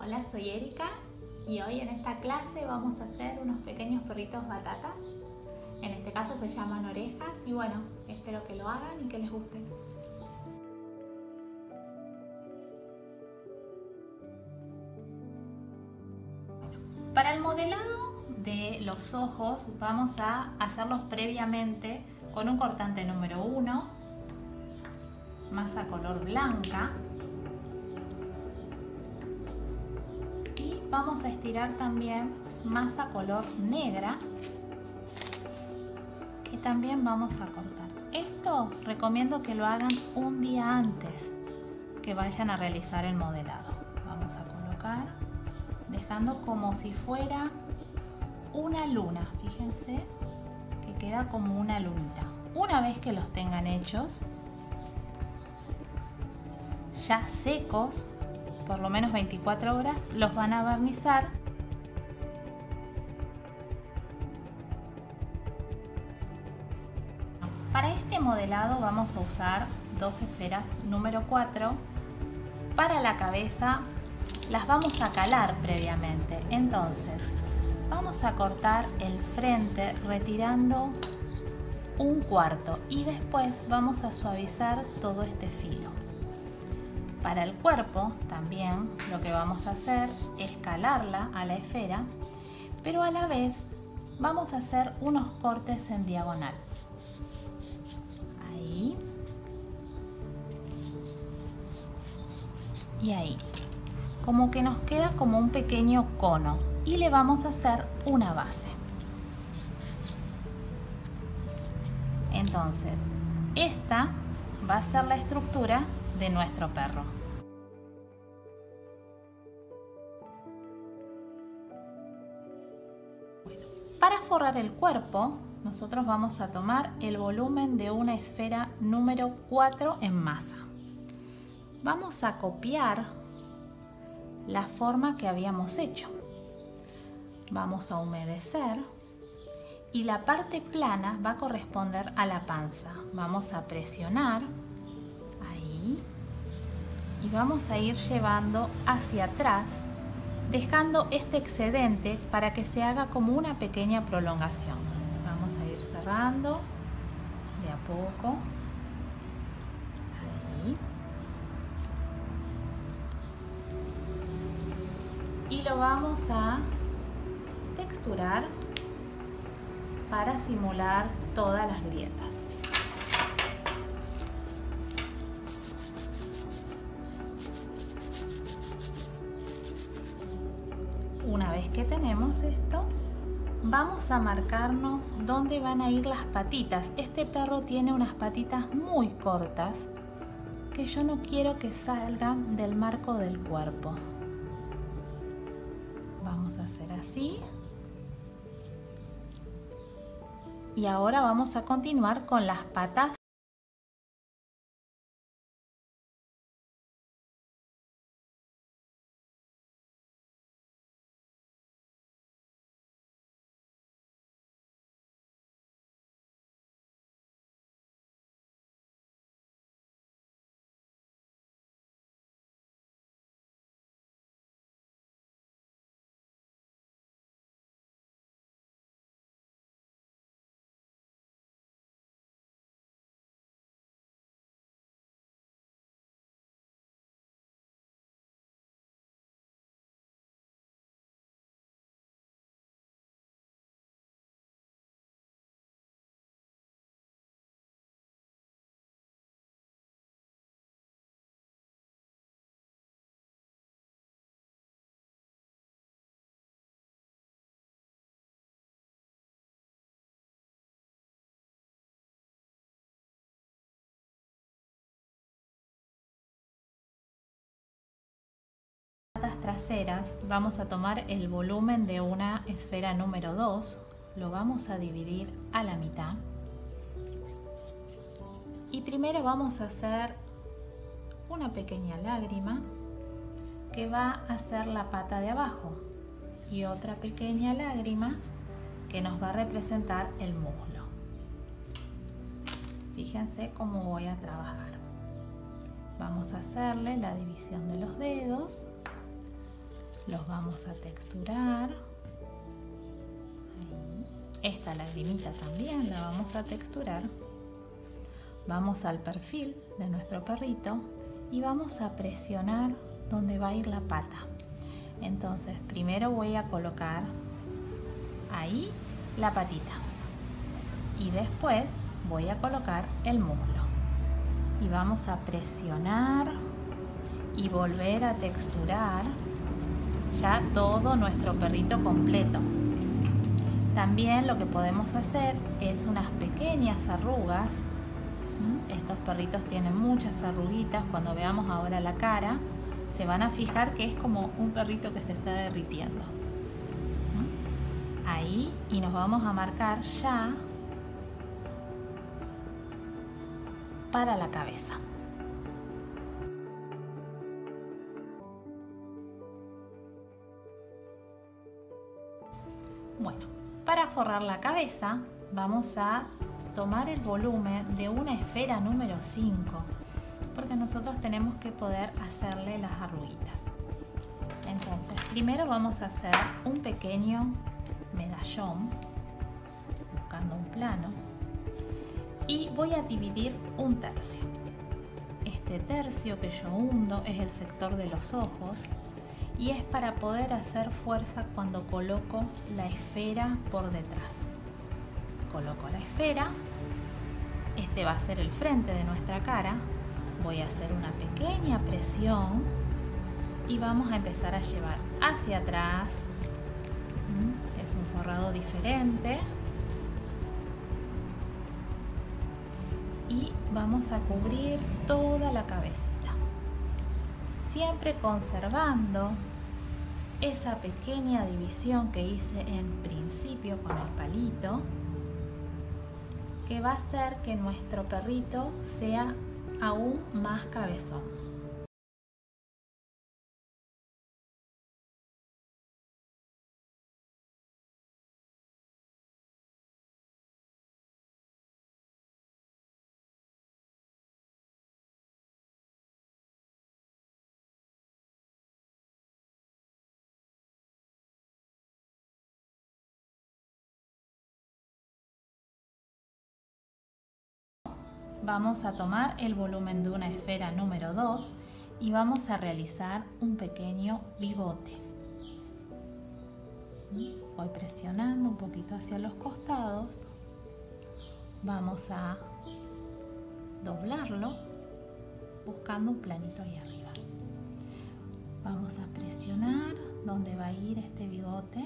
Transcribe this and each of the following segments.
Hola, soy Erika y hoy en esta clase vamos a hacer unos pequeños perritos batata. En este caso se llaman orejas y bueno, espero que lo hagan y que les guste. Para el modelado de los ojos vamos a hacerlos previamente con un cortante número 1, masa color blanca. Vamos a estirar también masa color negra que también vamos a cortar. Esto recomiendo que lo hagan un día antes que vayan a realizar el modelado. Vamos a colocar dejando como si fuera una luna. Fíjense que queda como una lunita. Una vez que los tengan hechos, ya secos, por lo menos 24 horas, los van a barnizar. Para este modelado vamos a usar dos esferas número 4. Para la cabeza las vamos a calar previamente. Entonces vamos a cortar el frente retirando 1/4 y después vamos a suavizar todo este filo. Para el cuerpo también lo que vamos a hacer es calarla a la esfera, pero a la vez vamos a hacer unos cortes en diagonal. Ahí y ahí. Como que nos queda como un pequeño cono y le vamos a hacer una base. Entonces, esta va a ser la estructura de nuestro perro. Para forrar el cuerpo, nosotros vamos a tomar el volumen de una esfera número 4 en masa. Vamos a copiar la forma que habíamos hecho. Vamos a humedecer y la parte plana va a corresponder a la panza. Vamos a presionar y vamos a ir llevando hacia atrás, dejando este excedente para que se haga como una pequeña prolongación. Vamos a ir cerrando de a poco. Ahí. Y lo vamos a texturar para simular todas las grietas. Una vez que tenemos esto, vamos a marcarnos dónde van a ir las patitas. Este perro tiene unas patitas muy cortas que yo no quiero que salgan del marco del cuerpo. Vamos a hacer así. Y ahora vamos a continuar con las patas. Traseras vamos a tomar el volumen de una esfera número 2, lo vamos a dividir a la mitad y primero vamos a hacer una pequeña lágrima que va a ser la pata de abajo y otra pequeña lágrima que nos va a representar el muslo. Fíjense cómo voy a trabajar. Vamos a hacerle la división de los dedos Los vamos a texturar. Ahí. Esta lagrimita también la vamos a texturar. Vamos al perfil de nuestro perrito y vamos a presionar donde va a ir la pata. Entonces primero voy a colocar ahí la patita y después voy a colocar el muslo y vamos a presionar y volver a texturar ya todo nuestro perrito completo. También lo que podemos hacer es unas pequeñas arrugas. Estos perritos tienen muchas arruguitas. Cuando veamos ahora la cara se van a fijar que es como un perrito que se está derritiendo. Ahí, y nos vamos a marcar ya para la cabeza. Bueno, para forrar la cabeza vamos a tomar el volumen de una esfera número 5, porque nosotros tenemos que poder hacerle las arruguitas. Entonces, primero vamos a hacer un pequeño medallón, buscando un plano, y voy a dividir un tercio. Este tercio que yo hundo es el sector de los ojos y es para poder hacer fuerza cuando coloco la esfera por detrás. Coloco la esfera, este va a ser el frente de nuestra cara, voy a hacer una pequeña presión y vamos a empezar a llevar hacia atrás. Es un forrado diferente y vamos a cubrir toda la cabecita, siempre conservando esa pequeña división que hice en principio con el palito, que va a hacer que nuestro perrito sea aún más cabezón. Vamos a tomar el volumen de una esfera número 2 y vamos a realizar un pequeño bigote. Voy presionando un poquito hacia los costados. Vamos a doblarlo buscando un planito ahí arriba. Vamos a presionar donde va a ir este bigote.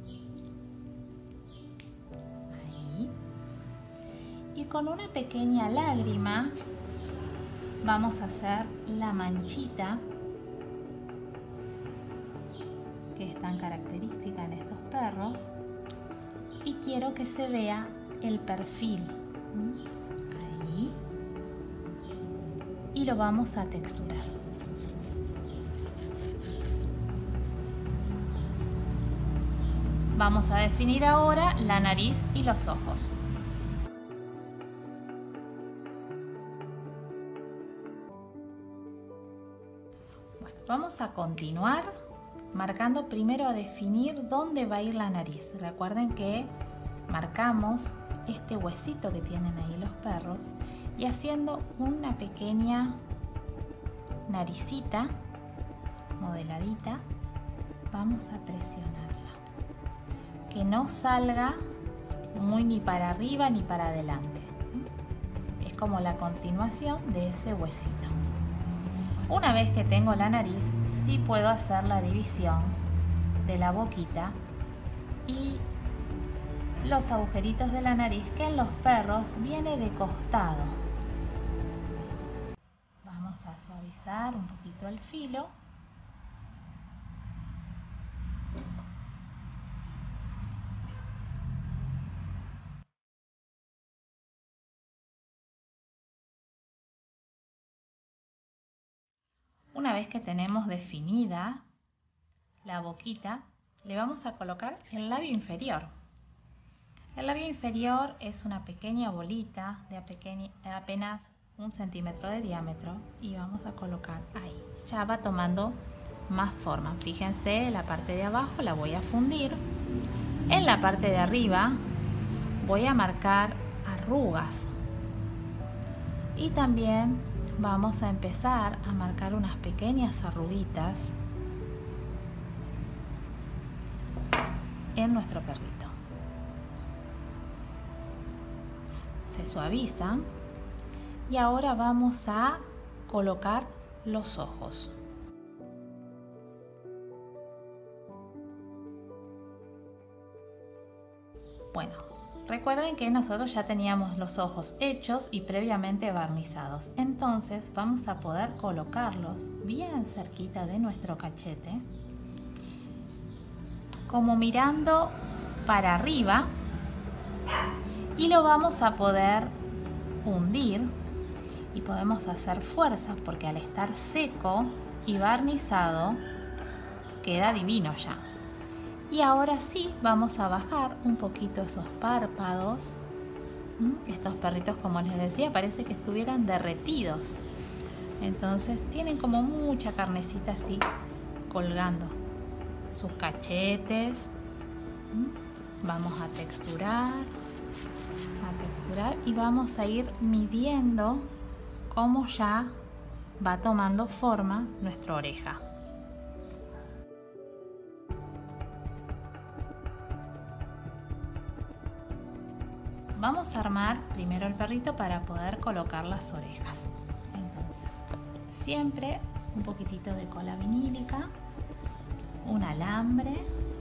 Ahí. Y con una pequeña lágrima vamos a hacer la manchita que es tan característica en estos perros, y quiero que se vea el perfil ahí, y lo vamos a texturar. Vamos a definir ahora la nariz y los ojos. Vamos a continuar marcando primero a definir dónde va a ir la nariz. Recuerden que marcamos este huesito que tienen ahí los perros y haciendo una pequeña naricita modeladita vamos a presionarla. Que no salga muy ni para arriba ni para adelante. Es como la continuación de ese huesito. Una vez que tengo la nariz, sí puedo hacer la división de la boquita y los agujeritos de la nariz, que en los perros viene de costado. Vamos a suavizar un poquito el filo. Una vez que tenemos definida la boquita, le vamos a colocar el labio inferior. El labio inferior es una pequeña bolita de apenas 1 centímetro de diámetro y vamos a colocar ahí. Ya va tomando más forma. Fíjense, la parte de abajo la voy a fundir. En la parte de arriba voy a marcar arrugas. Y también vamos a empezar a marcar unas pequeñas arruguitas en nuestro perrito. Se suavizan y ahora vamos a colocar los ojos. Bueno, recuerden que nosotros ya teníamos los ojos hechos y previamente barnizados, entonces vamos a poder colocarlos bien cerquita de nuestro cachete, como mirando para arriba, y lo vamos a poder hundir y podemos hacer fuerza porque al estar seco y barnizado queda divino ya. Y ahora sí vamos a bajar un poquito esos párpados. Estos perritos, como les decía, parece que estuvieran derretidos. Entonces tienen como mucha carnecita así colgando. Sus cachetes. Vamos a texturar y vamos a ir midiendo cómo ya va tomando forma nuestra oreja. Vamos a armar primero el perrito para poder colocar las orejas. Entonces, siempre un poquitito de cola vinílica, un alambre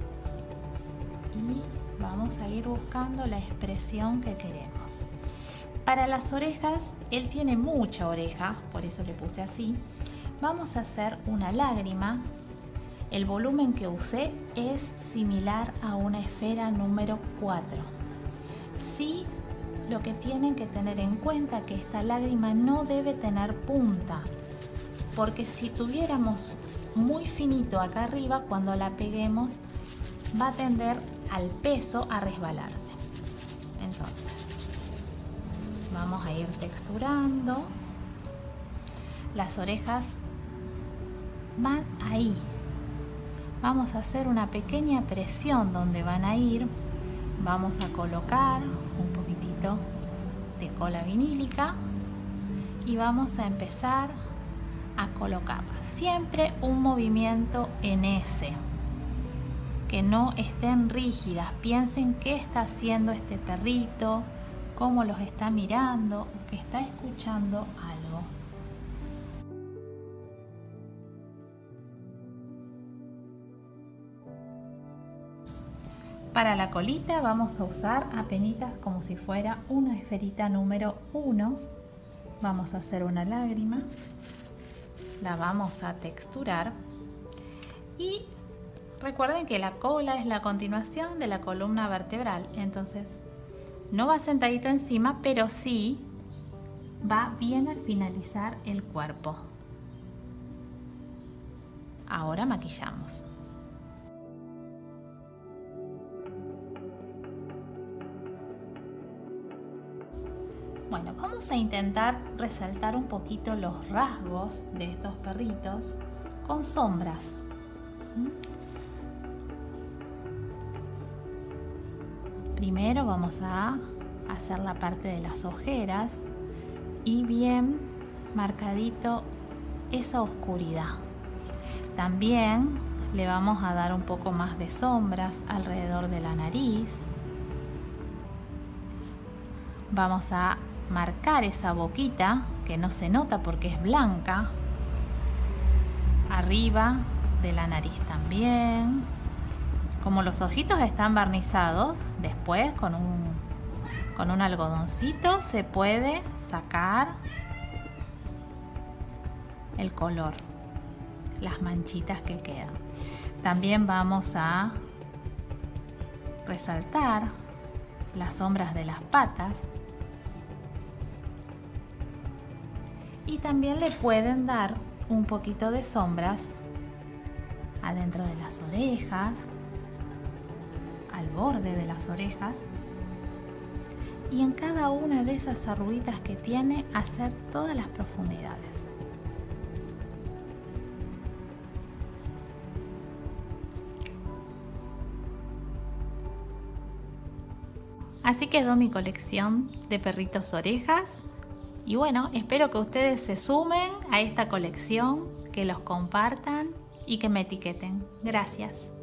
y vamos a ir buscando la expresión que queremos. Para las orejas, él tiene mucha oreja, por eso le puse así. Vamos a hacer una lágrima. El volumen que usé es similar a una esfera número 4. Sí, lo que tienen que tener en cuenta es que esta lágrima no debe tener punta, porque si tuviéramos muy finito acá arriba, cuando la peguemos va a tender al peso a resbalarse. Entonces vamos a ir texturando. Las orejas van ahí. Vamos a hacer una pequeña presión donde van a ir. Vamos a colocar un poquitito de cola vinílica y vamos a empezar a colocarla. Siempre un movimiento en S, que no estén rígidas. Piensen qué está haciendo este perrito, cómo los está mirando o que está escuchando algo. Para la colita vamos a usar apenitas como si fuera una esferita número 1. Vamos a hacer una lágrima, la vamos a texturar y recuerden que la cola es la continuación de la columna vertebral, entonces no va sentadito encima, pero sí va bien al finalizar el cuerpo. Ahora maquillamos. Bueno, vamos a intentar resaltar un poquito los rasgos de estos perritos con sombras. Primero vamos a hacer la parte de las ojeras y bien marcadito esa oscuridad. También le vamos a dar un poco más de sombras alrededor de la nariz. Vamos a marcar esa boquita que no se nota porque es blanca, arriba de la nariz también. Como los ojitos están barnizados, después con un algodoncito se puede sacar el color, las manchitas que quedan. También vamos a resaltar las sombras de las patas. Y también le pueden dar un poquito de sombras adentro de las orejas, al borde de las orejas, y en cada una de esas arruguitas que tiene hacer todas las profundidades. Así quedó mi colección de perritos orejas. Y bueno, espero que ustedes se sumen a esta colección, que los compartan y que me etiqueten. Gracias.